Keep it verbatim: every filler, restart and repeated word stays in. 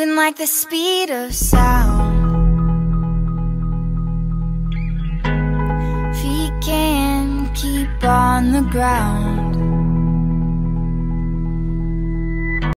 moving like the speed of sound. Feet can't keep on the ground.